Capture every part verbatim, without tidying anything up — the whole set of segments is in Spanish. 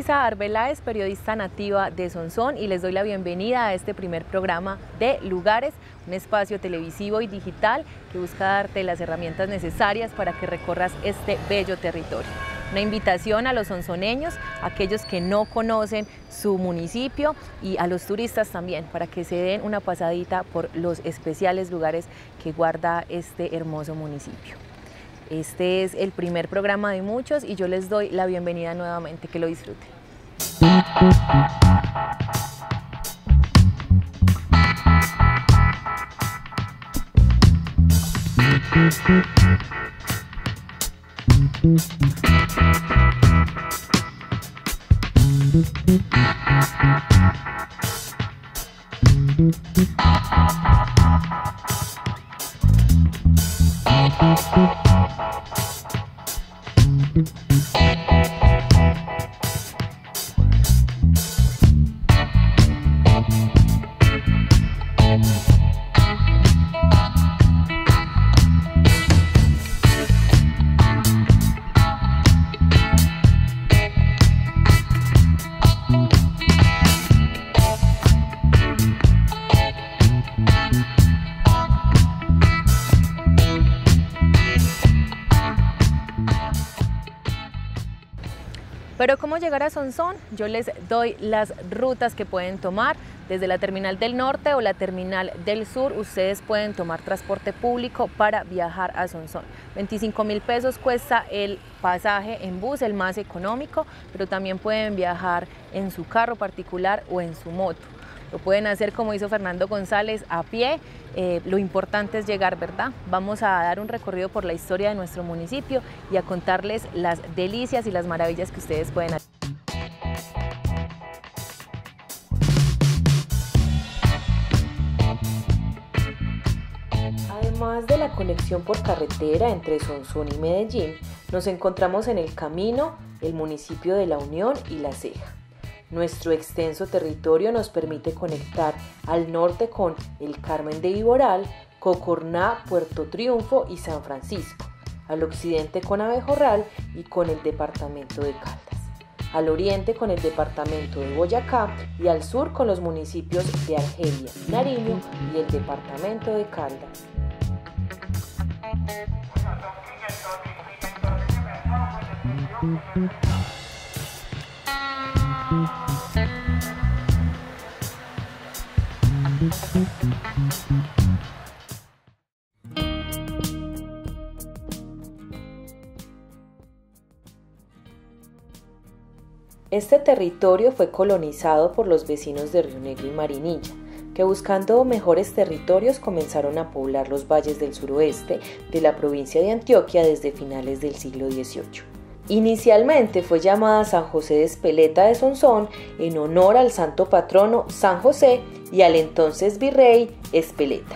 Luisa Arbeláez, periodista nativa de Sonsón, y les doy la bienvenida a este primer programa de Lugares, un espacio televisivo y digital que busca darte las herramientas necesarias para que recorras este bello territorio. Una invitación a los sonsoneños, a aquellos que no conocen su municipio, y a los turistas también, para que se den una pasadita por los especiales lugares que guarda este hermoso municipio. Este es el primer programa de muchos y yo les doy la bienvenida nuevamente. Que lo disfruten. Pero ¿cómo llegar a Sonsón? Yo les doy las rutas que pueden tomar. Desde la terminal del norte o la terminal del sur, ustedes pueden tomar transporte público para viajar a Sonsón. veinticinco mil pesos cuesta el pasaje en bus, el más económico, pero también pueden viajar en su carro particular o en su moto. Lo pueden hacer como hizo Fernando González, a pie. Eh, lo importante es llegar, ¿verdad? Vamos a dar un recorrido por la historia de nuestro municipio y a contarles las delicias y las maravillas que ustedes pueden hacer. Además de la conexión por carretera entre Sonsón y Medellín, nos encontramos en el camino el municipio de La Unión y La Ceja. Nuestro extenso territorio nos permite conectar al norte con El Carmen de Viboral, Cocorná, Puerto Triunfo y San Francisco, al occidente con Abejorral y con el departamento de Caldas, al oriente con el departamento de Boyacá y al sur con los municipios de Argelia, Nariño y el departamento de Caldas. Este territorio fue colonizado por los vecinos de Río Negro y Marinilla, que buscando mejores territorios comenzaron a poblar los valles del suroeste de la provincia de Antioquia desde finales del siglo dieciocho. Inicialmente fue llamada San José de Espeleta de Sonsón en honor al santo patrono San José y al entonces virrey Espeleta.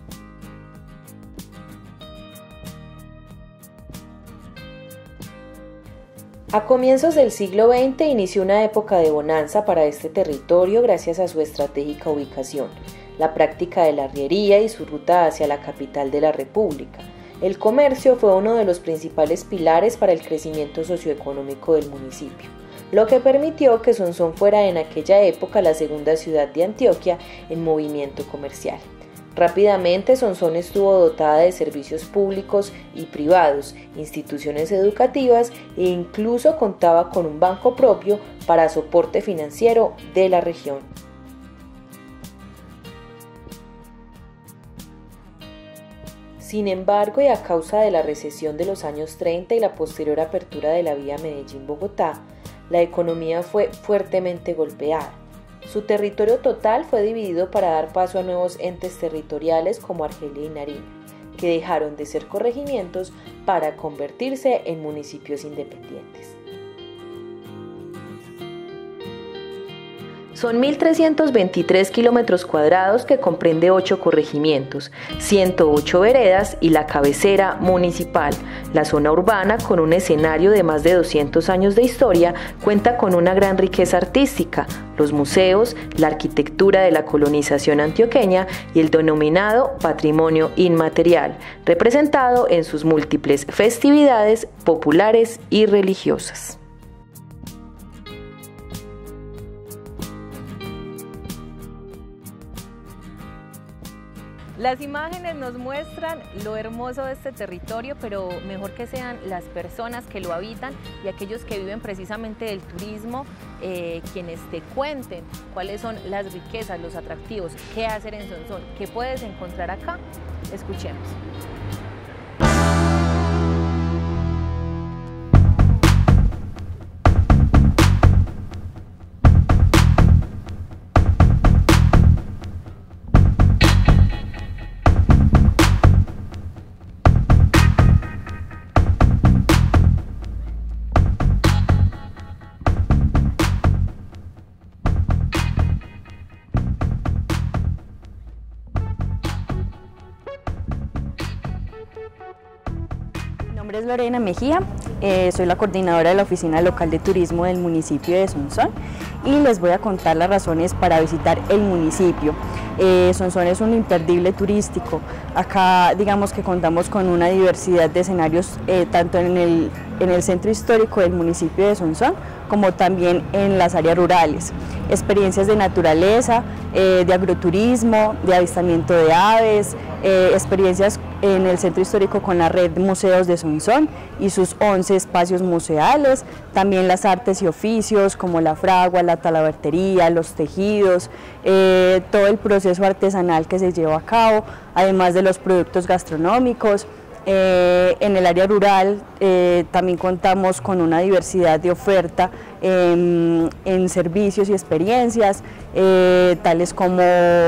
A comienzos del siglo veinte inició una época de bonanza para este territorio gracias a su estratégica ubicación, la práctica de la arriería y su ruta hacia la capital de la República. El comercio fue uno de los principales pilares para el crecimiento socioeconómico del municipio, lo que permitió que Sonsón fuera en aquella época la segunda ciudad de Antioquia en movimiento comercial. Rápidamente Sonsón estuvo dotada de servicios públicos y privados, instituciones educativas e incluso contaba con un banco propio para soporte financiero de la región. Sin embargo, y a causa de la recesión de los años treinta y la posterior apertura de la vía Medellín-Bogotá, la economía fue fuertemente golpeada. Su territorio total fue dividido para dar paso a nuevos entes territoriales como Argelia y Nariño, que dejaron de ser corregimientos para convertirse en municipios independientes. Son mil trescientos veintitrés kilómetros cuadrados que comprende ocho corregimientos, ciento ocho veredas y la cabecera municipal. La zona urbana, con un escenario de más de doscientos años de historia, cuenta con una gran riqueza artística, los museos, la arquitectura de la colonización antioqueña y el denominado patrimonio inmaterial, representado en sus múltiples festividades populares y religiosas. Las imágenes nos muestran lo hermoso de este territorio, pero mejor que sean las personas que lo habitan y aquellos que viven precisamente del turismo, eh, quienes te cuenten cuáles son las riquezas, los atractivos, qué hacer en Sonsón, qué puedes encontrar acá. Escuchemos. Mi nombre es Lorena Mejía, eh, soy la coordinadora de la Oficina Local de Turismo del municipio de Sonsón y les voy a contar las razones para visitar el municipio. Eh, Sonsón es un imperdible turístico. Acá digamos que contamos con una diversidad de escenarios eh, tanto en el, en el centro histórico del municipio de Sonsón como también en las áreas rurales. Experiencias de naturaleza, eh, de agroturismo, de avistamiento de aves, eh, experiencias en el centro histórico con la red de museos de Sonsón y sus once espacios museales, también las artes y oficios como la fragua, la talabartería, los tejidos, eh, todo el proceso artesanal que se lleva a cabo, además de los productos gastronómicos. Eh, en el área rural eh, también contamos con una diversidad de oferta eh, en servicios y experiencias, eh, tales como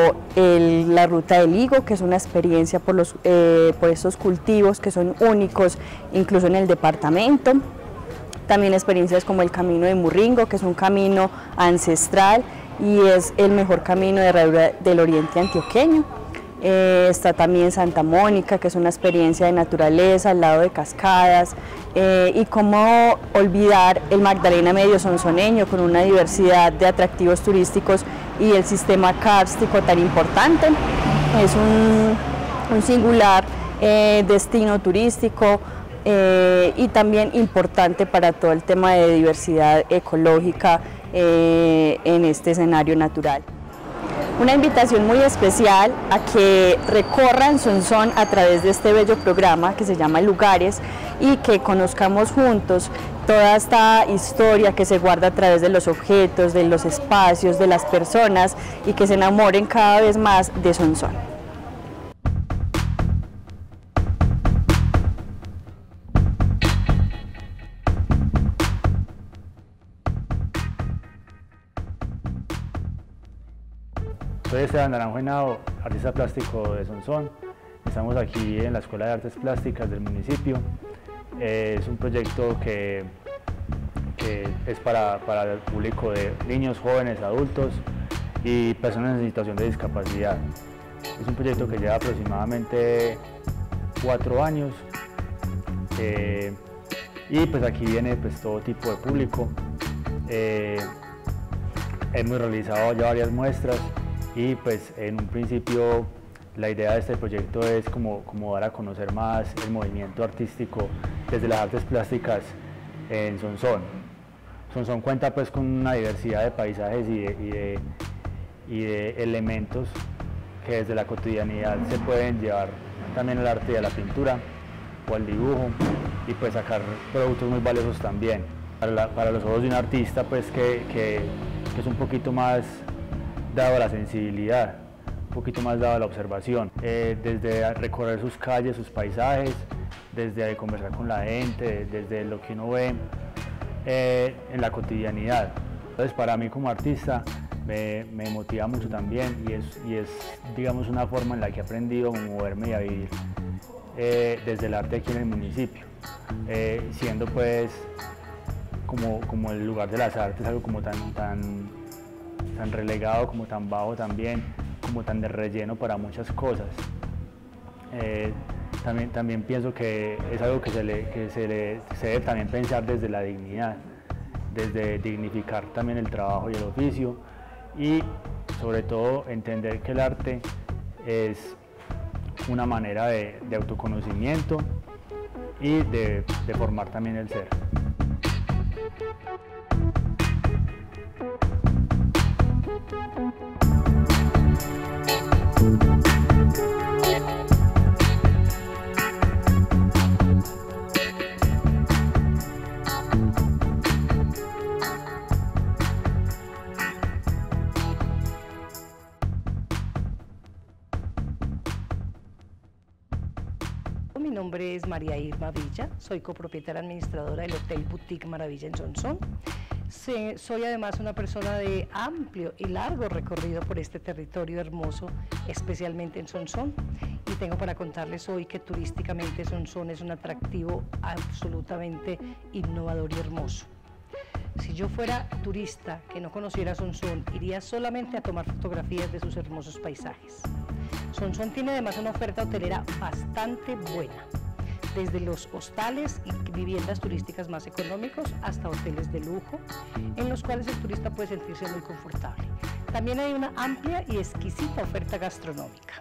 el, la ruta del higo, que es una experiencia por, los, eh, por estos cultivos que son únicos incluso en el departamento. También experiencias como el camino de Murringo, que es un camino ancestral y es el mejor camino de herradura del oriente antioqueño. Eh, está también Santa Mónica, que es una experiencia de naturaleza al lado de cascadas, eh, y cómo olvidar el Magdalena Medio sonsoneño con una diversidad de atractivos turísticos y el sistema kárstico tan importante. Es un, un singular eh, destino turístico eh, y también importante para todo el tema de diversidad ecológica eh, en este escenario natural. Una invitación muy especial a que recorran Sonsón a través de este bello programa que se llama Lugares y que conozcamos juntos toda esta historia que se guarda a través de los objetos, de los espacios, de las personas y que se enamoren cada vez más de Sonsón. Soy Esteban Naranjo Henao, artista plástico de Sonsón. Estamos aquí en la Escuela de Artes Plásticas del municipio. Eh, es un proyecto que, que es para, para el público de niños, jóvenes, adultos y personas en situación de discapacidad. Es un proyecto que lleva aproximadamente cuatro años eh, y pues aquí viene pues todo tipo de público. Eh, hemos realizado ya varias muestras. Y pues en un principio la idea de este proyecto es como, como dar a conocer más el movimiento artístico desde las artes plásticas en Sonsón. Sonsón cuenta pues con una diversidad de paisajes y de, y de, y de elementos que desde la cotidianidad se pueden llevar también al arte y a la pintura o al dibujo y pues sacar productos muy valiosos también. Para, la, para los ojos de un artista pues que, que, que es un poquito más dado a la sensibilidad, un poquito más dado a la observación, eh, desde recorrer sus calles, sus paisajes, desde conversar con la gente, desde lo que uno ve eh, en la cotidianidad. Entonces para mí como artista me, me motiva mucho también y es, y es digamos una forma en la que he aprendido a moverme y a vivir eh, desde el arte aquí en el municipio, eh, siendo pues como, como el lugar de las artes algo como tan, tan tan relegado, como tan bajo también, como tan de relleno para muchas cosas. Eh, también, también pienso que es algo que, se, le, que se, le, se debe también pensar desde la dignidad, desde dignificar también el trabajo y el oficio y sobre todo entender que el arte es una manera de, de autoconocimiento y de, de formar también el ser. Thank you. nombre es María Irma Villa, soy copropietaria administradora del Hotel Boutique Maravilla en Sonsón. Soy además una persona de amplio y largo recorrido por este territorio hermoso, especialmente en Sonsón, y tengo para contarles hoy que turísticamente Sonsón es un atractivo absolutamente innovador y hermoso. Si yo fuera turista que no conociera Sonsón, iría solamente a tomar fotografías de sus hermosos paisajes. Sonsón tiene además una oferta hotelera bastante buena, desde los hostales y viviendas turísticas más económicos hasta hoteles de lujo, en los cuales el turista puede sentirse muy confortable. También hay una amplia y exquisita oferta gastronómica.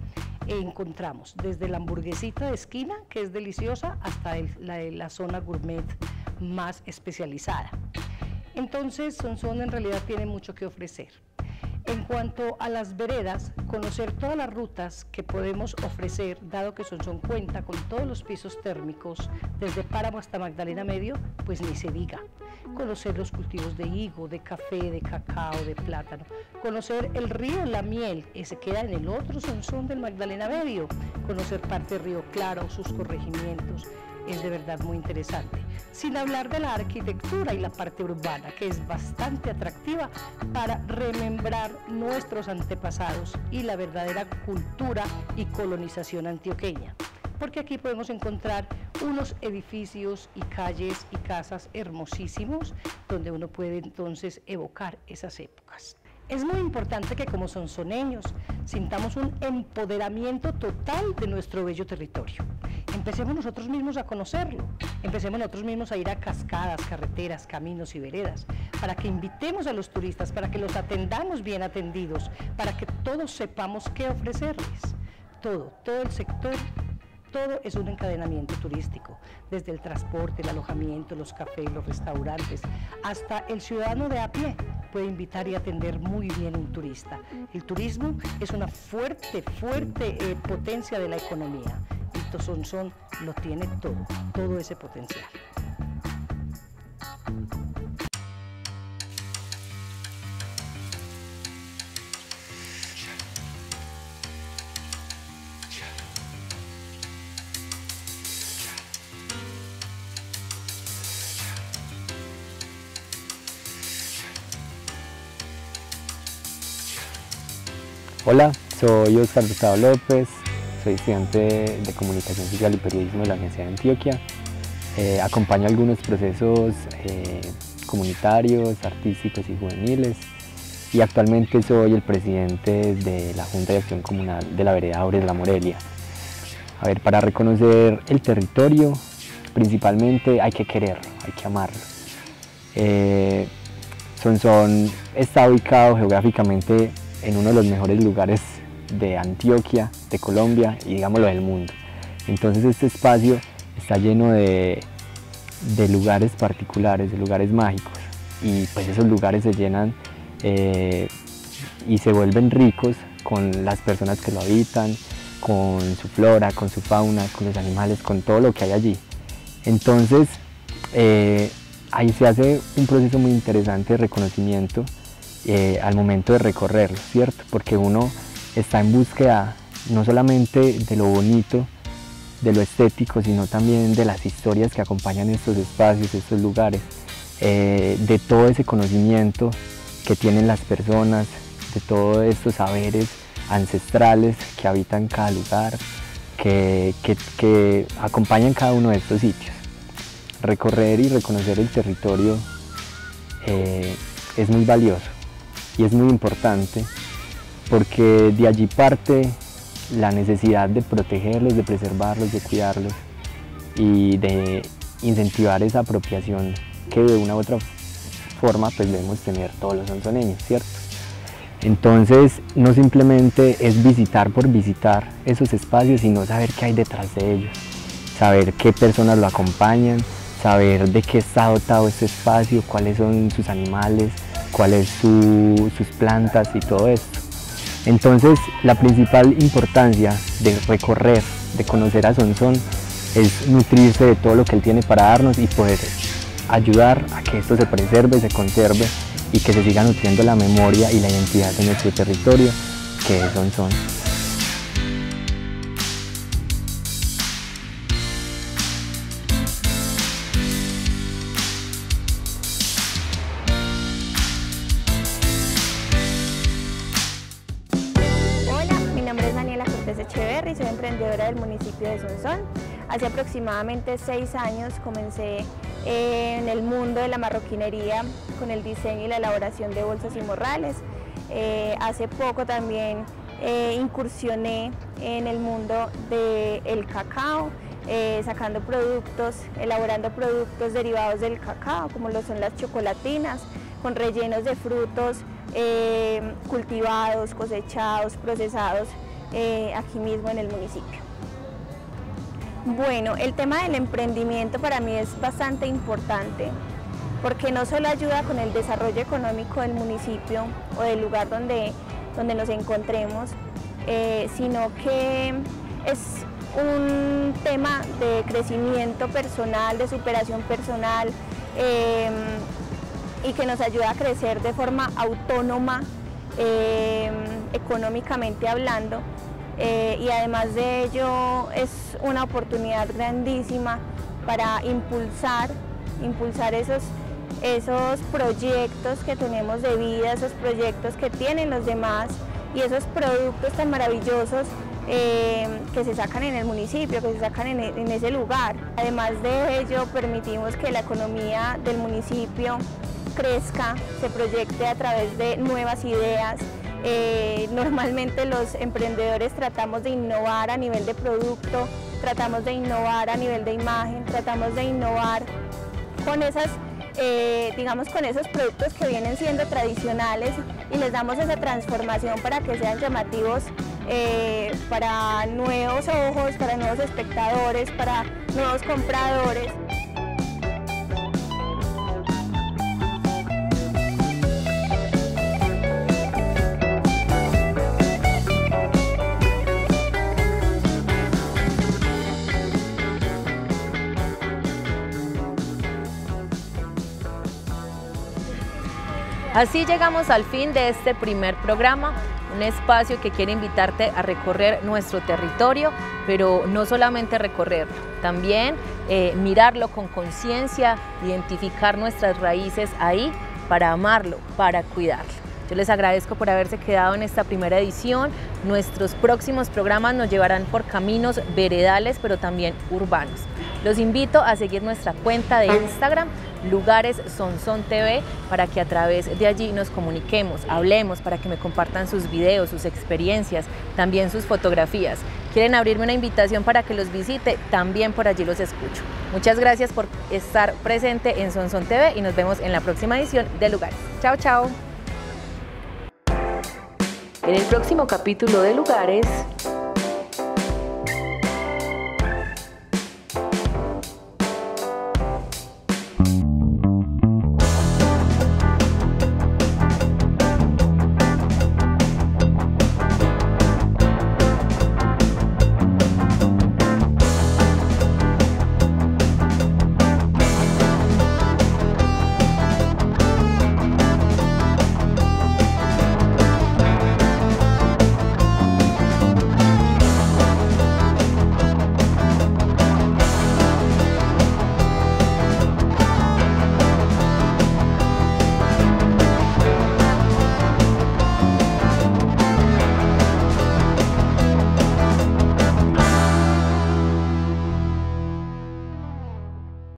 Encontramos desde la hamburguesita de esquina, que es deliciosa, hasta el, la, la zona gourmet más especializada. Entonces, Sonsón en realidad tiene mucho que ofrecer. En cuanto a las veredas, conocer todas las rutas que podemos ofrecer, dado que Sonsón cuenta con todos los pisos térmicos, desde Páramo hasta Magdalena Medio, pues ni se diga. Conocer los cultivos de higo, de café, de cacao, de plátano. Conocer el río La Miel, ese queda en el otro Sonsón del Magdalena Medio. Conocer parte de Río Claro, sus corregimientos. Es de verdad muy interesante, sin hablar de la arquitectura y la parte urbana, que es bastante atractiva para remembrar nuestros antepasados y la verdadera cultura y colonización antioqueña, porque aquí podemos encontrar unos edificios y calles y casas hermosísimos, donde uno puede entonces evocar esas épocas. Es muy importante que como sonsoneños sintamos un empoderamiento total de nuestro bello territorio. Empecemos nosotros mismos a conocerlo, empecemos nosotros mismos a ir a cascadas, carreteras, caminos y veredas, para que invitemos a los turistas, para que los atendamos bien atendidos, para que todos sepamos qué ofrecerles. Todo, todo el sector, todo es un encadenamiento turístico, desde el transporte, el alojamiento, los cafés, los restaurantes, hasta el ciudadano de a pie puede invitar y atender muy bien un turista. El turismo es una fuerte, fuerte eh, potencia de la economía. Y Sonsón lo tiene todo, todo ese potencial. Hola, soy Oscar Gustavo López, soy estudiante de Comunicación Social y Periodismo de la Universidad de Antioquia. Eh, acompaño algunos procesos eh, comunitarios, artísticos y juveniles, y actualmente soy el presidente de la Junta de Acción Comunal de la Vereda Aures La Morelia. A ver, para reconocer el territorio, principalmente hay que quererlo, hay que amarlo. Eh, Sonsón está ubicado geográficamente en uno de los mejores lugares de Antioquia, de Colombia y digámoslo del mundo. Entonces este espacio está lleno de, de lugares particulares, de lugares mágicos, y pues esos lugares se llenan eh, y se vuelven ricos con las personas que lo habitan, con su flora, con su fauna, con los animales, con todo lo que hay allí. Entonces eh, ahí se hace un proceso muy interesante de reconocimiento eh, al momento de recorrerlo, ¿cierto? Porque uno está en búsqueda no solamente de lo bonito, de lo estético, sino también de las historias que acompañan estos espacios, estos lugares, eh, de todo ese conocimiento que tienen las personas, de todos estos saberes ancestrales que habitan cada lugar, que, que, que acompañan cada uno de estos sitios. Recorrer y reconocer el territorio eh, es muy valioso y es muy importante, porque de allí parte la necesidad de protegerlos, de preservarlos, de cuidarlos y de incentivar esa apropiación que de una u otra forma pues debemos tener todos los sonsoneños, ¿cierto? Entonces no simplemente es visitar por visitar esos espacios, sino saber qué hay detrás de ellos, saber qué personas lo acompañan, saber de qué está dotado este espacio, cuáles son sus animales, cuáles son sus plantas y todo esto. Entonces la principal importancia de recorrer, de conocer a Sonsón, es nutrirse de todo lo que él tiene para darnos y poder ayudar a que esto se preserve, se conserve y que se siga nutriendo la memoria y la identidad de nuestro territorio, que es Sonsón. Echeverri, soy emprendedora del municipio de Sonsón. Hace aproximadamente seis años comencé eh, en el mundo de la marroquinería con el diseño y la elaboración de bolsas y morrales. Eh, hace poco también eh, incursioné en el mundo del cacao, eh, sacando productos, elaborando productos derivados del cacao, como lo son las chocolatinas, con rellenos de frutos eh, cultivados, cosechados, procesados eh, aquí mismo en el municipio. Bueno, el tema del emprendimiento para mí es bastante importante, porque no solo ayuda con el desarrollo económico del municipio o del lugar donde, donde nos encontremos, eh, sino que es un tema de crecimiento personal, de superación personal, eh, y que nos ayuda a crecer de forma autónoma, eh, económicamente hablando, eh, y además de ello es una oportunidad grandísima para impulsar, impulsar esos esos proyectos que tenemos de vida, esos proyectos que tienen los demás y esos productos tan maravillosos eh, que se sacan en el municipio, que se sacan en, en ese lugar. Además de ello, permitimos que la economía del municipio crezca, se proyecte a través de nuevas ideas. Eh, normalmente los emprendedores tratamos de innovar a nivel de producto, tratamos de innovar a nivel de imagen, tratamos de innovar con esas Eh, digamos con esos productos que vienen siendo tradicionales y les damos esa transformación para que sean llamativos eh, para nuevos ojos, para nuevos espectadores, para nuevos compradores. Así llegamos al fin de este primer programa, un espacio que quiere invitarte a recorrer nuestro territorio, pero no solamente recorrerlo, también eh, mirarlo con conciencia, identificar nuestras raíces ahí para amarlo, para cuidarlo. Yo les agradezco por haberse quedado en esta primera edición. Nuestros próximos programas nos llevarán por caminos veredales, pero también urbanos. Los invito a seguir nuestra cuenta de Instagram, Lugares Sonsón T V, para que a través de allí nos comuniquemos, hablemos, para que me compartan sus videos, sus experiencias, también sus fotografías. ¿Quieren abrirme una invitación para que los visite? También por allí los escucho. Muchas gracias por estar presente en Sonsón T V y nos vemos en la próxima edición de Lugares. Chao, chao. En el próximo capítulo de Lugares,